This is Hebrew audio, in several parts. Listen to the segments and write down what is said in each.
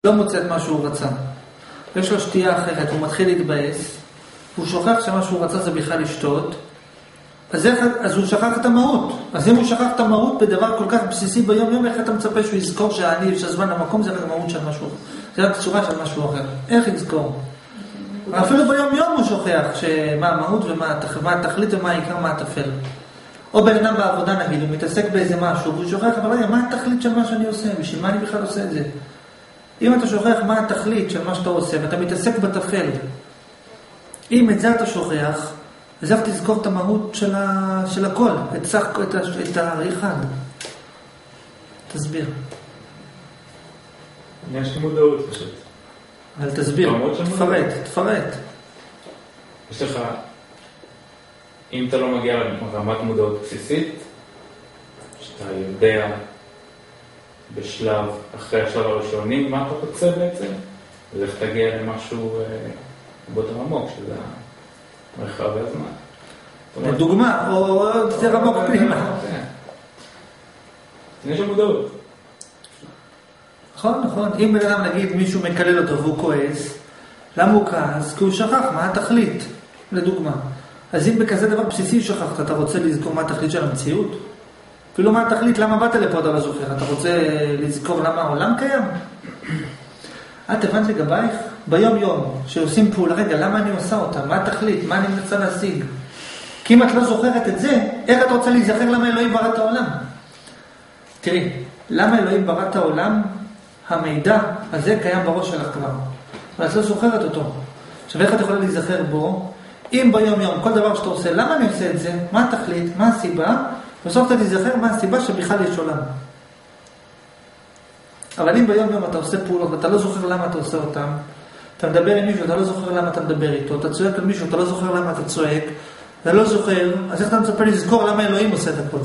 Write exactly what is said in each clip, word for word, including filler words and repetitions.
לא מוצא את מה שהוא רצה. יש לו שתייה אחרת, הוא מתחיל להתבאס, הוא שוכח שמה שהוא רצה זה בכלל לשתות, אז, איך, אז הוא שכח את המהות. אז אם הוא שכח את המהות בדבר כל כך בסיסי ביום יום, איך אתה מצפה שהוא יזכור שהעני, שהזמן המקום זה רק המהות של משהו, זה רק צורה של משהו אחר. איך יזכור? אפילו ביום יום הוא שוכח שמה המהות ומה התכלית ומה העיקר, מה התפל. או בן אדם בעבודה נגיד, הוא מתעסק באיזה משהו, והוא שוכח, אבל רגע, מה התכלית של מה שאני עושה? בשביל מה אני בכלל עושה את זה? אם אתה שוכח מה התכלית של מה שאתה עושה, ואתה מתעסק בתפל, אם את זה אתה שוכח, אז איך תזכור את המהות של, ה... של הכל, את, סך... את, ה... את האחד. תסביר. יש מודעות פשוט. אבל תסביר, תפרט, תפרט. יש לך, אם אתה לא מגיע לרמת מודעות בסיסית, שאתה יודע בשלב, אחרי השלב הראשוני, מה אתה רוצה בעצם, אז איך תגיע למשהו יותר עמוק, שזה המרחב והזמן. לדוגמה, או יותר עמוק פנימה. יש מודעות. נכון, נכון. אם בן אדם נגיד מישהו מקלל אותו והוא כועס, למה הוא כעס? כי הוא שכח מה התכלית, לדוגמה. אז אם בכזה דבר בסיסי שכחת, אתה רוצה לזכור מה התכלית של המציאות? אפילו מה התכלית, למה באת לפה אתה לא זוכר? אתה רוצה לזכור למה העולם קיים? את הבנת לגבייך? ביום יום, שעושים פעולה, רגע, למה אני עושה אותה? מה התכלית? מה אני מנסה להשיג? כי אם את לא זוכרת את זה, איך את רוצה להיזכר למה אלוהים ברא את העולם? תראי, למה אלוהים ברא את העולם? המידע הזה קיים בראש שלך כבר. אבל את לא זוכרת אותו. עכשיו, איך את יכולה להיזכר בו? אם ביום יום, כל דבר שאתה עושה, למה אני עושה את זה? מה התכלית? מה הסיבה? בסוף אתה תיזכר מה הסיבה שבכלל יש עולם. אבל אם ביום יום אתה עושה פעולות ואתה לא זוכר למה אתה עושה אותם, אתה מדבר עם מישהו, אתה לא זוכר למה אתה מדבר איתו, אתה צועק על מישהו, אתה לא זוכר למה אתה צועק, אתה לא זוכר, אז איך אתה מצפה לזכור למה אלוהים עושה את הכל?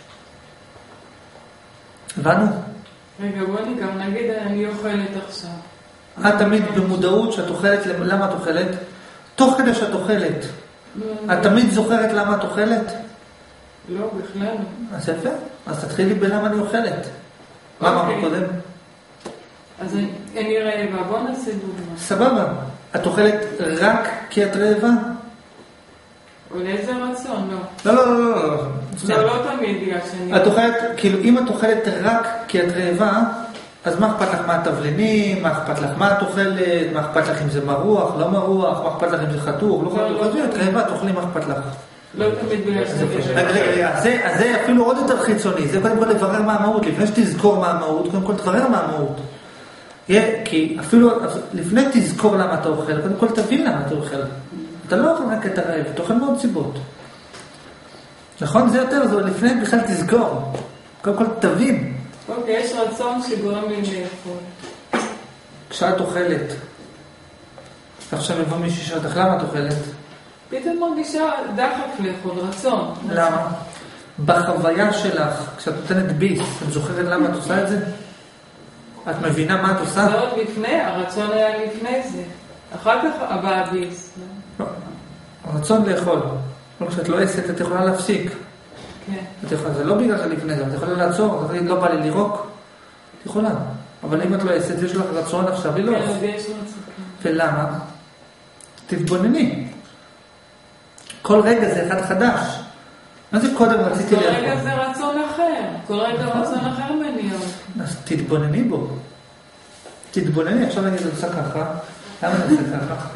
הבנו? רגע, בוא אני גם נגיד, אני אוכלת עכשיו. את תמיד במודעות שאת אוכלת, למה את אוכלת? תוך כדי שאת אוכלת. את תמיד זוכרת למה את אוכלת? לא, בכלל. אז יפה. אז תתחילי בלמה אני אוכלת. מה אמרנו קודם? אז אני רעבה, בוא נעשה דוגמה. סבבה. את אוכלת רק כי את רעבה? או לאיזה רצון, לא. לא, לא, לא, לא. זה לא תמיד בגלל שאני... את אוכלת, כאילו, אם את אוכלת רק כי את רעבה, אז מה אכפת לך מה התבלינים, מה אכפת לך מה את אוכלת, מה אכפת לך אם זה מרוח, לא מרוח, מה אכפת לך אם זה חתוך, לא חתוך, את רעבה, תאכלי מה אכפת לך. לא תמיד בגלל שזה... רגע, רגע, אז זה אפילו עוד יותר חיצוני, זה קודם כל לברר מה המהות, לפני שתזכור מה המהות, קודם כל תברר מה המהות. כי אפילו לפני תזכור למה אתה אוכל, קודם כל תבין למה אתה אוכל. אתה לא אוכל רק את הרעב, אתה אוכל מאוד סיבות. נכון? זה יותר, זה לפני בכלל תזכור. קודם כל תבין. אוקיי, יש רצון שגורם לי לאכול. כשאת אוכלת, עכשיו יבוא מישהו שאתך, למה את אוכלת? פתאום מרגישה דחק לאכול, רצון. למה? בחוויה שלך, כשאת נותנת ביס, את זוכרת למה את עושה את זה? את מבינה מה את עושה? זה עוד לפני, הרצון היה לפני זה. אחר כך הבא הביס. לא, הרצון לאכול. כשאת לא עשת, את יכולה להפסיק. כן. זה לא בגלל שלפני זה, את יכולה לעצור, את לא בא לי לירוק, את יכולה. אבל אם את לא עשת, יש לך רצון עכשיו, היא לא. כן, אבל יש רצון. ולמה? תתבונני. כל רגע זה אחד חדש. מה זה קודם רציתי לאכול? כל רגע זה רצון אחר. כל רגע רצון אחר מניע. אז תתבונני בו. תתבונני, עכשיו אני עושה ככה. למה אני עושה ככה?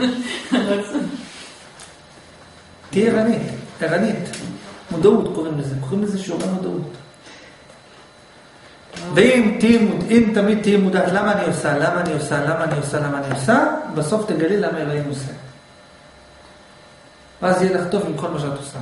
תהיה ערנית, ערנית. מודעות קוראים לזה. קוראים לזה שיעורי מודעות. ואם אם תמיד תהיה מודעת למה אני עושה, למה אני עושה, למה אני עושה, למה אני עושה, בסוף תגלי למה אלוהים עושה. ואז יהיה לך טוב עם כל מה שאת עושה.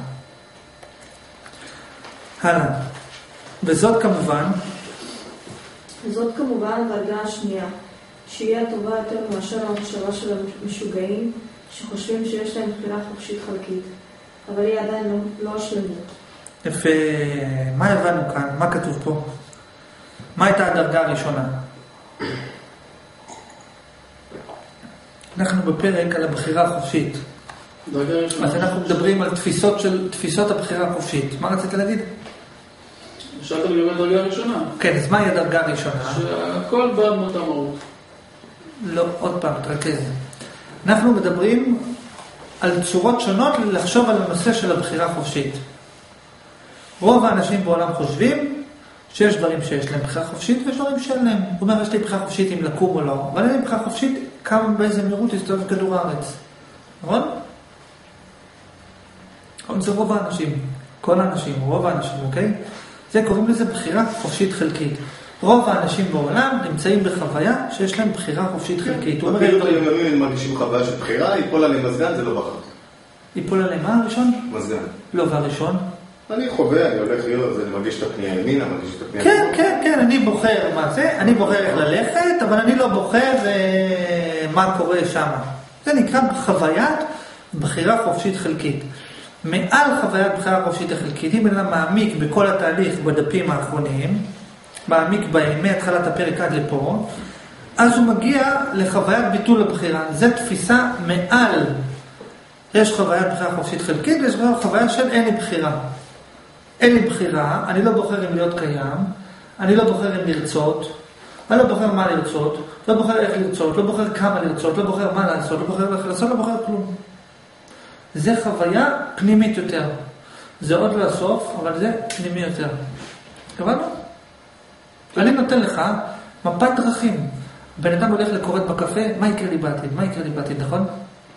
הלאה. וזאת כמובן... וזאת כמובן הדרגה השנייה, שהיא הטובה יותר מאשר המחשבה של המשוגעים, שחושבים שיש להם בחירה חופשית חלקית, אבל היא עדיין לא, לא השלמות. יפה. מה הבנו כאן? מה כתוב פה? מה הייתה הדרגה הראשונה? אנחנו בפרק על הבחירה החופשית. אז אנחנו מדברים על תפיסות של תפיסות הבחירה החופשית. מה רצית להגיד? שאלת לגבי הדרגה הראשונה. כן, אז מהי הדרגה הראשונה? שהכל בא מאותה מהות. לא, עוד פעם, תרכז. אנחנו מדברים על צורות שונות לחשוב על הנושא של הבחירה החופשית. רוב האנשים בעולם חושבים שיש דברים שיש להם בחירה חופשית ויש דברים שאין להם. הוא אומר, יש לי בחירה חופשית אם לקום או לא, אבל אין לי בחירה חופשית כמה באיזה מהירות להסתובב בכדור הארץ. נכון? זה רוב האנשים, כל האנשים, רוב האנשים, אוקיי? זה קוראים לזה בחירה חופשית חלקית. רוב האנשים בעולם נמצאים בחוויה שיש להם בחירה חופשית חלקית. בפעילות היומיומית הם מרגישים חוויה של בחירה, ייפול עליהם מזגן, זה לא בחר. ייפול עליהם מה הראשון? מזגן. לא, והראשון? אני חווה, אני הולך להיות, אני מרגיש את הפנייה ימינה, מרגיש את הפנייה... כן, כן, כן, אני בוחר מה זה, אני בוחר איך ללכת, אבל אני לא בוחר מה קורה שם. זה נקרא חוויית בחירה חופשית חלקית. מעל חוויית בחירה חופשית החלקית, אם אדם מעמיק בכל התהליך בדפים האחרונים, מעמיק בהם, מהתחלת הפרק עד לפה, אז הוא מגיע לחוויית ביטול הבחירה. זו תפיסה מעל. יש חוויית בחירה חופשית חלקית, ויש חוויה של אין לי בחירה. אין לי בחירה, אני לא בוחר אם להיות קיים, אני לא בוחר אם לרצות, אני לא בוחר מה לרצות, לא בוחר איך לרצות, לא בוחר כמה לרצות, לא בוחר מה לעשות, לא בוחר איך לעשות, לא בוחר כלום. זה חוויה פנימית יותר. זה עוד לא הסוף, אבל זה פנימי יותר. קבענו? אני נותן לך מפת דרכים. בן אדם הולך לקוראת בקפה, מה יקרה לי בעתיד? מה יקרה לי בעתיד, נכון?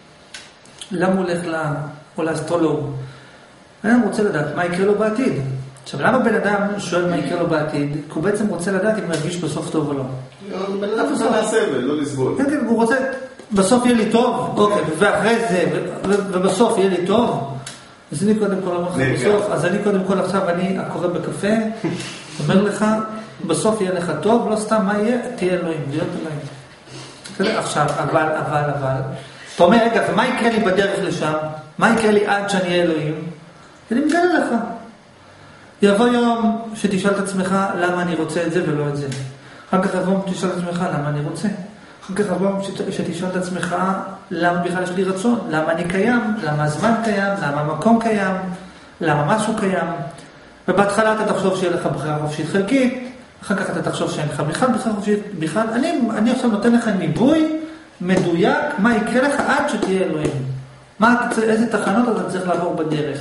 למה הוא הולך לא... או לאסטרולוג? בן אדם רוצה לדעת מה יקרה לו בעתיד. עכשיו, למה בן אדם שואל מה יקרה לו בעתיד? כי הוא בעצם רוצה לדעת אם הוא ירגיש בסוף טוב או לא. בן אדם רוצה לעסבל, לא לסבול. כן, כן, הוא רוצה, בסוף יהיה לי טוב, אוקיי, ואחרי זה, ובסוף יהיה לי טוב. אז אני קודם כל אומר לך בסוף, אז אני קודם כל עכשיו, אני הקורא בקפה, אומר לך, בסוף יהיה לך טוב, לא סתם מה יהיה, תהיה אלוהים, להיות אלוהים. עכשיו, אבל, אבל, אבל, אתה אומר, רגע, ומה יקרה לי בדרך לשם? מה יקרה לי עד שאני אהיה אלוהים? ואני מגלה לך. יבוא יום שתשאל את עצמך למה אני רוצה את זה ולא את זה. אחר כך יבוא שתשאל את עצמך למה אני רוצה. אחר כך יבוא שתשאל את עצמך למה בכלל יש לי רצון, למה אני קיים, למה הזמן קיים, למה המקום קיים, למה משהו קיים. ובהתחלה אתה תחשוב שיהיה לך בחירה חופשית חלקית, אחר כך אתה תחשוב שאין לך בכלל בחירה חופשית בכלל. אני, אני עכשיו נותן לך ניבוי מדויק מה יקרה לך עד שתהיה אלוהים. מה, איזה תחנות אתה צריך לעבור בדרך.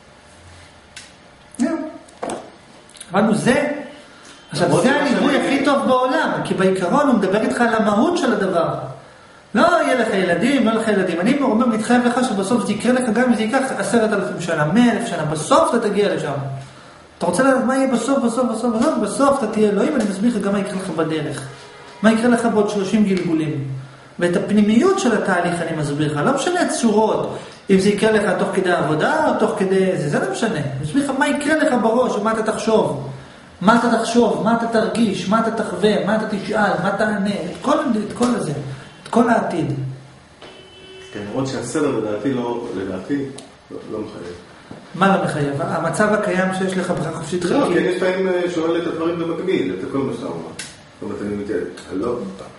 אמרנו, זה, עכשיו זה הניבוי הכי טוב בעולם, כי בעיקרון הוא מדבר איתך על המהות של הדבר. לא יהיה לך ילדים, לא לך ילדים. אני אומר, מתחייב לך שבסוף זה יקרה לך גם אם זה ייקח עשרת אלפים שנה, מאה אלף שנה, בסוף אתה תגיע לשם. אתה רוצה לדעת מה יהיה בסוף, בסוף, בסוף, בסוף, בסוף אתה תהיה אלוהים, אני מסביר לך גם מה יקרה לך בדרך. מה יקרה לך בעוד שלושים גלגולים. ואת הפנימיות של התהליך אני מסביר לך, לא משנה צורות, אם זה יקרה לך תוך כדי העבודה או תוך כדי זה, זה לא משנה. אני מסביר לך מה יקרה לך בראש, ומה אתה תחשוב, מה אתה תחשוב, מה אתה תרגיש, מה אתה תחווה, מה אתה תשאל, מה אתה ענה, את כל, את כל הזה, את כל העתיד. כן, עוד שהסדר לדעתי לא, לדעתי, לא, לא מחייב. מה לא מחייב? המצב הקיים שיש לך בחירה חופשית חלקית. לא, כן, יש פעמים שואל את הדברים במקביל, את הכל מה שאתה אומר. זאת אומרת, אני מתייעד, לא.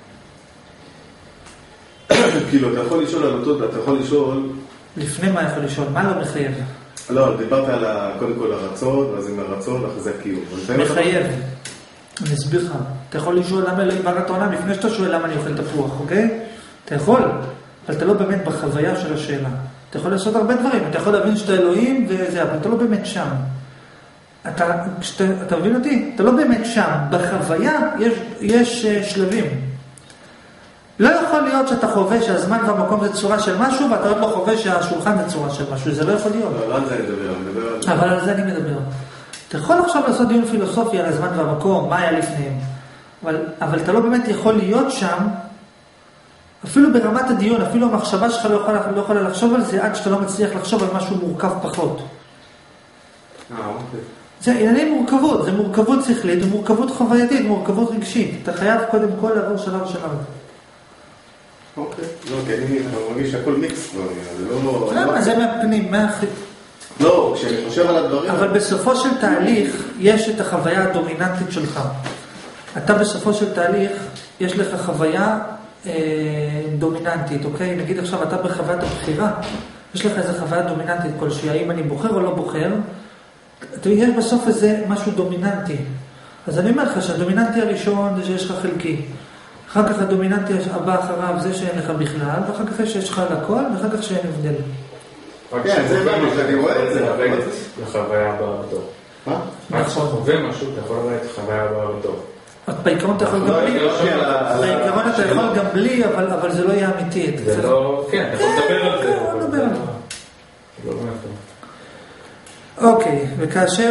כאילו, אתה יכול לשאול על אותו, אתה יכול לשאול... לפני מה יכול לשאול? מה לא מחייב? לא, דיברת על קודם כל הרצון, אז עם הרצון, אחרי זה הקיום. מחייב. אני אסביר לך. אתה יכול לשאול למה אלוהים ברא את העולם לפני שאתה שואל למה אני אוכל תפוח, אוקיי? אתה יכול, אבל אתה לא באמת בחוויה של השאלה. אתה יכול לעשות הרבה דברים. אתה יכול להבין שאתה אלוהים וזה, אבל אתה לא באמת שם. אתה, כשאתה, אתה מבין אותי? אתה לא באמת שם. בחוויה יש, יש שלבים. לא יכול להיות שאתה חווה שהזמן והמקום זה צורה של משהו, ואתה עוד לא חווה שהשולחן זה צורה של משהו. זה לא יכול להיות. לא, על זה אני מדבר, אני מדבר על זה. אבל על זה אני מדבר. אתה יכול עכשיו לעשות דיון פילוסופי על הזמן והמקום, מה היה לפניהם. אבל, אבל אתה לא באמת יכול להיות שם, אפילו ברמת הדיון, אפילו המחשבה שלך לא יכולה, לא יכולה לחשוב על זה, עד שאתה לא מצליח לחשוב על משהו מורכב פחות. אה, אוקיי. זה ענייני מורכבות, זה מורכבות שכלית, זה מורכבות חווייתית, מורכבות רגשית. אתה חייב קודם כל לעבור שלב שלב. אוקיי, לא, כי אני מרגיש שהכל מיקס כבר, זה לא... למה? זה מהפנים, מהחי... לא, כשאני חושב על הדברים... אבל בסופו של תהליך, יש את החוויה הדומיננטית שלך. אתה בסופו של תהליך, יש לך חוויה אה, דומיננטית, אוקיי? נגיד עכשיו, אתה בחוויית הבחירה, יש לך איזו חוויה דומיננטית כלשהי, האם אני בוחר או לא בוחר, יש בסוף איזה משהו דומיננטי. אז אני אומר לך שהדומיננטי הראשון זה שיש לך חלקי. אחר כך הדומיננטי הבא אחריו זה שאין לך בכלל, ואחר כך שיש לך על הכל, ואחר כך שאין הבדל. כן, זה הבנתי, שאני רואה את זה. לחוויה הבאה בתור. מה? רק כשחווה משהו, אתה יכול לראות את החוויה הבאה בתור. בעיקרון אתה יכול גם בלי, בעיקרון אתה יכול גם בלי, אבל זה לא יהיה אמיתי. זה לא, כן, אתה יכול לדבר על זה. כן, אני מדבר על זה. לא באמת. אוקיי, וכאשר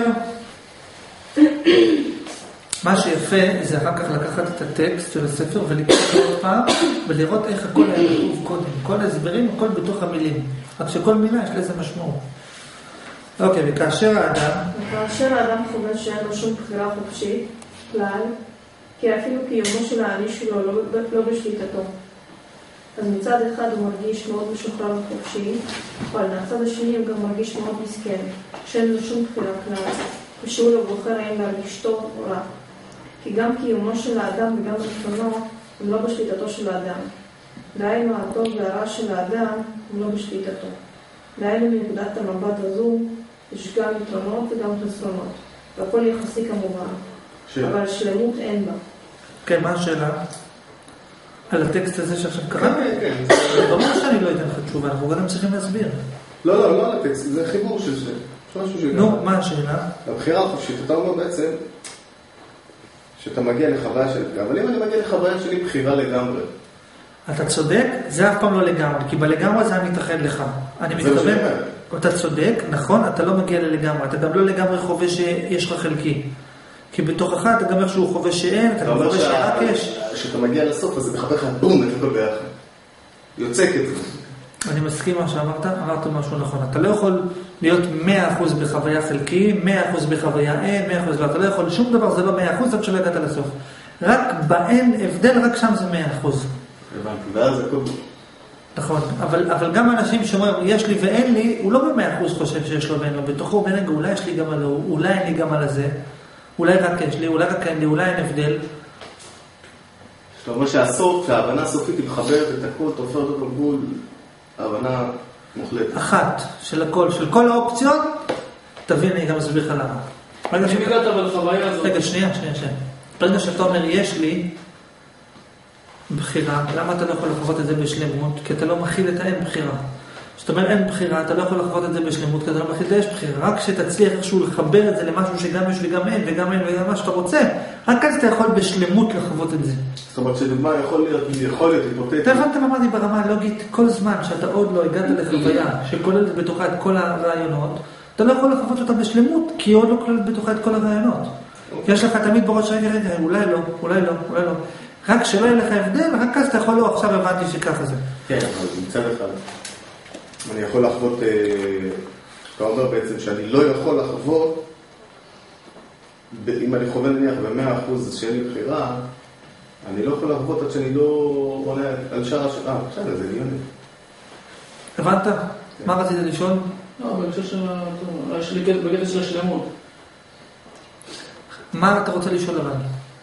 מה שיפה זה אחר כך לקחת את הטקסט של הספר ולקרוא עוד פעם ולראות איך הכל היה כתוב קודם. כל ההסברים, הכל בתוך המילים. רק שכל מילה יש לזה משמעות. אוקיי, וכאשר האדם... וכאשר האדם חווה שאין לו שום בחירה חופשית, כלל, כי אפילו קיומו של האני שלו לא, לא בשליטתו. אז מצד אחד הוא מרגיש מאוד משוחרר וחופשי, אבל מהצד השני הוא גם מרגיש מאוד מסכן, שאין לו שום בחירה כלל, ושהוא לא בוחר האם להרגיש טוב או רע. כי גם קיומו של האדם וגם רצונו הם לא בשליטתו של האדם. דהיינו הטוב והרע של האדם הם לא בשליטתו. דהיינו מנקודת המבט הזו יש גם יתרונות וגם חסרונות, והכל יחסי כמובן, שאלה. אבל שלמות אין בה. כן, מה השאלה? על הטקסט הזה שעכשיו קראת? כן, כן. זה ברור שאני לא אתן לך תשובה, אנחנו גם צריכים להסביר. לא, לא, לא על הטקסט, זה חיבור של זה. נו, מה השאלה? הבחירה החופשית, אתה אומר בעצם שאתה מגיע לחוויה של בחירה, אבל אם אני מגיע לחוויה שלי בחירה לגמרי. אתה צודק, זה אף פעם לא לגמרי, כי בלגמרי זה מתאחד לך. אני מתכוון, אתה צודק, נכון, אתה לא מגיע ללגמרי, אתה גם לא לגמרי חווה שיש לך חלקי. כי בתוכך אתה גם איכשהו חווה שאין, אתה גם חווה שרק יש. כשאתה מגיע לסוף, אז זה מחבר לך בום, את הכל ביחד. יוצק את זה. אני מסכים מה שאמרת, אמרת משהו נכון. אתה לא יכול להיות מאה אחוז בחוויה חלקי, מאה אחוז בחוויה אין, מאה אחוז לא. אתה לא יכול, שום דבר זה לא מאה אחוז עד שלא הגעת לסוף. רק באין הבדל, רק שם זה מאה אחוז. הבנתי, ואז הכל... נכון, אבל, אבל גם אנשים שאומרים, יש לי ואין לי, הוא לא במאה אחוז חושב שיש לו ואין לו. בתוכו הוא בנגע, אולי יש לי גם על הוא, אולי אין לי גם על הזה, אולי רק יש לי, אולי רק אין לי, אולי אין הבדל. זאת אומרת שהסוף, שההבנה הסופית היא מחברת את הכל, תופרת אותו גבול, ההבנה מוחלטת. אחת, של הכל, של כל האופציות, תבין, אני גם אסביר לך למה. אני מגעת אבל חוויה הזאת. רגע, שנייה, שנייה, שנייה. רגע שאתה אומר, יש לי בחירה, למה אתה לא יכול לחוות את זה בשלמות? כי אתה לא מכיל את האין בחירה. זאת אומרת, אין בחירה, אתה לא יכול לחוות את זה בשלמות, כי אתה לא מכיל את יש בחירה. רק שתצליח איכשהו לחבר את זה למשהו שגם יש וגם אין, וגם אין וגם מה שאתה רוצה, רק אז אתה יכול בשלמות לחוות את זה. זאת אומרת שדוגמה יכול להיות, יכול להיות היפותטי. אתה הבנת מה אמרתי ברמה הלוגית, כל זמן שאתה עוד לא הגעת לחוויה שכוללת בתוכה את כל הרעיונות, אתה לא יכול לחוות אותה בשלמות, כי היא עוד לא כוללת בתוכה את כל הרעיונות. יש לך תמיד בראש רגע, רגע, אולי לא, אולי לא, אולי לא. רק שלא יהיה לך הבדל, רק אז אתה יכול לא, עכשיו הבנתי שככה זה. כן, אבל מצד אחד, אני יכול לחוות, אתה אומר בעצם שאני לא יכול לחוות, אם אני חווה נניח ב-מאה אחוז שאין לי בחירה, אני לא יכול לחוות עד שאני לא עונה על שאר השאר. אה, בסדר, זה עניין. הבנת? מה רצית לשאול? לא, אבל אני חושב שיש לי בקטע של השלמות. מה אתה רוצה לשאול אבל?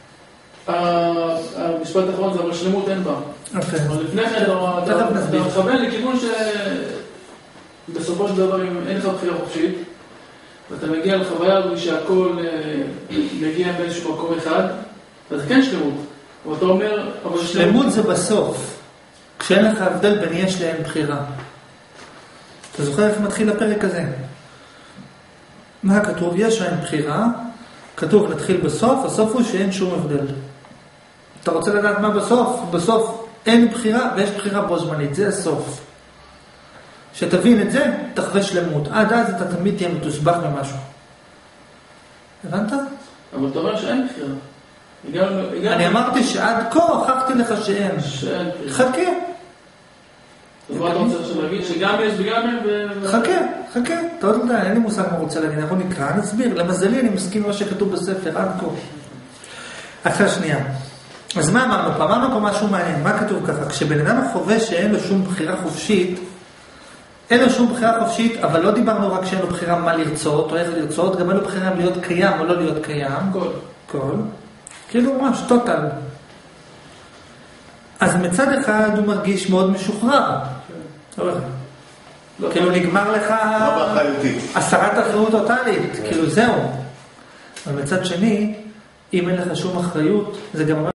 המשפט האחרון זה אבל שלמות אין בה. אבל לפני כן אתה מכוון לכיוון שבסופו של דבר אין לך בחירה חופשית ואתה מגיע לחוויה הזו שהכל מגיע באיזשהו מקום אחד אז כן שלמות. ואתה אומר שלמות זה בסוף כשאין לך הבדל בין יש לאין בחירה. אתה זוכר איך מתחיל הפרק הזה? מה כתוב? יש ואין בחירה, כתוב נתחיל בסוף, הסוף הוא שאין שום הבדל. אתה רוצה לדעת מה בסוף? בסוף אין בחירה ויש בחירה בו זמנית, זה הסוף. שתבין את זה, תחווה שלמות. עד אז אתה תמיד תהיה מתוסבך ממשהו. הבנת? אבל אתה אומר שאין בחירה. אני אמרתי שעד כה הוכחתי לך שאין. חכה. אז מה אתה רוצה עכשיו להגיד? שגם יש וגם אין ו... חכה, חכה. אתה עוד לא יודע, אין לי מושג מה רוצה להגיד. אנחנו נקרא, נסביר. למזלי אני מסכים מה שכתוב בספר, עד כה. עכשיו שנייה. אז מה אמרנו פה? אמרנו פה משהו מעניין. מה כתוב ככה? כשבן אדם חווה שאין לו שום בחירה חופשית, אין לו שום בחירה חופשית, אבל לא דיברנו רק שאין לו בחירה מה לרצות או איך לרצות, גם אין לו בחירה להיות קיים או לא להיות קיים. כל. כל. כאילו ממש, טוטל. אז מצד אחד הוא מרגיש מאוד משוחרר. כאילו נגמר לך הסרת אחריות טוטלית, כאילו זהו. אבל מצד שני, אם אין לך שום אחריות, זה גם